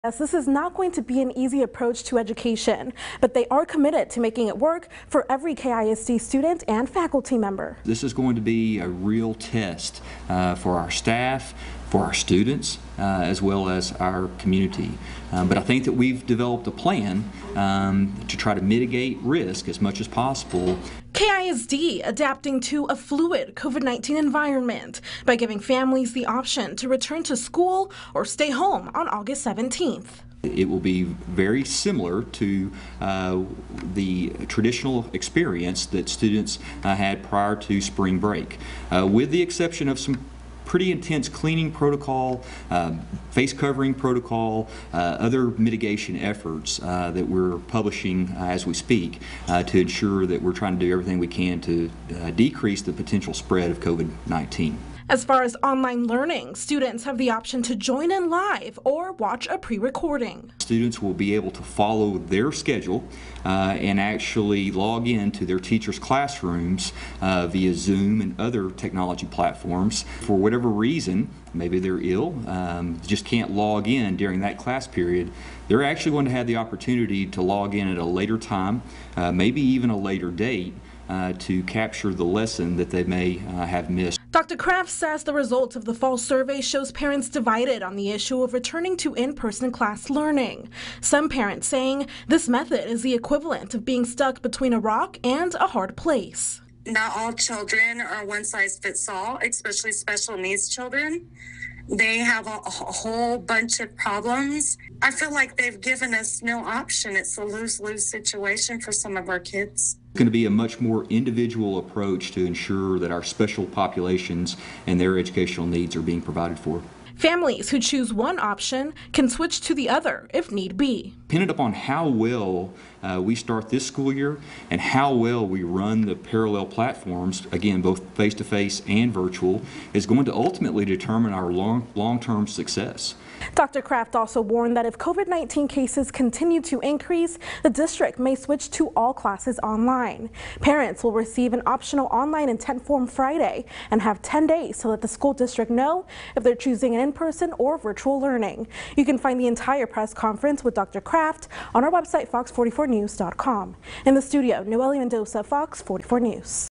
Yes, this is not going to be an easy approach to education, but they are committed to making it work for every KISD student and faculty member. This is going to be a real test for our staff, for our students, as well as our community. But I think that we've developed a plan to try to mitigate risk as much as possible. KISD adapting to a fluid COVID-19 environment by giving families the option to return to school or stay home on August 17th. It will be very similar to the traditional experience that students had prior to spring break, with the exception of some pretty intense cleaning protocol, face covering protocol, other mitigation efforts that we're publishing as we speak to ensure that we're trying to do everything we can to decrease the potential spread of COVID-19. As far as online learning, students have the option to join in live or watch a pre-recording. Students will be able to follow their schedule and actually log in to their teachers' classrooms via Zoom and other technology platforms. For whatever reason, maybe they're ill, just can't log in during that class period, they're actually going to have the opportunity to log in at a later time, maybe even a later date, to capture the lesson that they may have missed. Dr. Kraft says the results of the fall survey shows parents divided on the issue of returning to in-person class learning. Some parents saying this method is the equivalent of being stuck between a rock and a hard place. Not all children are one size fits all, especially special needs children. They have a whole bunch of problems. I feel like they've given us no option. It's a lose-lose situation for some of our kids. It's going to be a much more individual approach to ensure that our special populations and their educational needs are being provided for. Families who choose one option can switch to the other if need be. Dependent upon how well we start this school year and how well we run the parallel platforms, again, both face-to-face and virtual, is going to ultimately determine our long-term success. Dr. Kraft also warned that if COVID-19 cases continue to increase, the district may switch to all classes online. Parents will receive an optional online intent form Friday and have 10 days to let the school district know if they're choosing an in-person or virtual learning. You can find the entire press conference with Dr. Kraft on our website, fox44news.com. In the studio, Noelle Mendoza, Fox 44 News.